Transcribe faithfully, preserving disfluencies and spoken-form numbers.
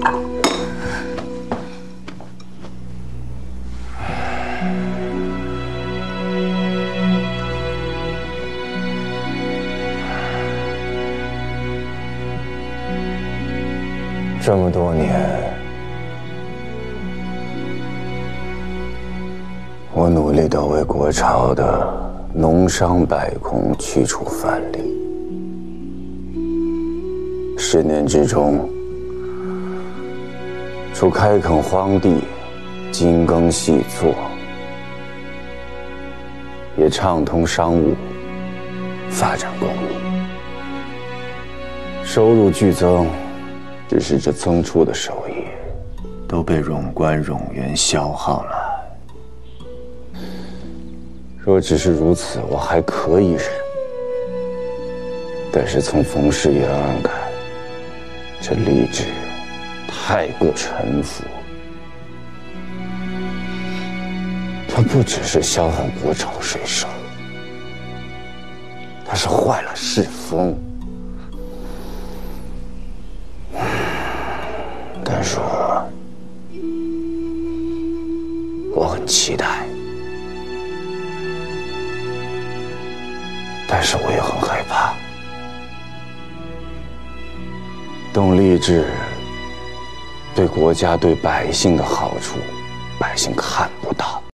这么多年，我努力地为国朝的农商百孔驱除藩篱。十年之中，除开垦荒地、精耕细作，也畅通商务，发展公路，收入剧增。 只是这增出的收益都被冗官冗员消耗了。若只是如此，我还可以忍。但是从冯氏延安开，这吏治太过臣服，它不只是消耗国朝税收，它是坏了世风。 但是我，我很期待，但是我也很害怕。动吏治对国家、对百姓的好处，百姓看不到。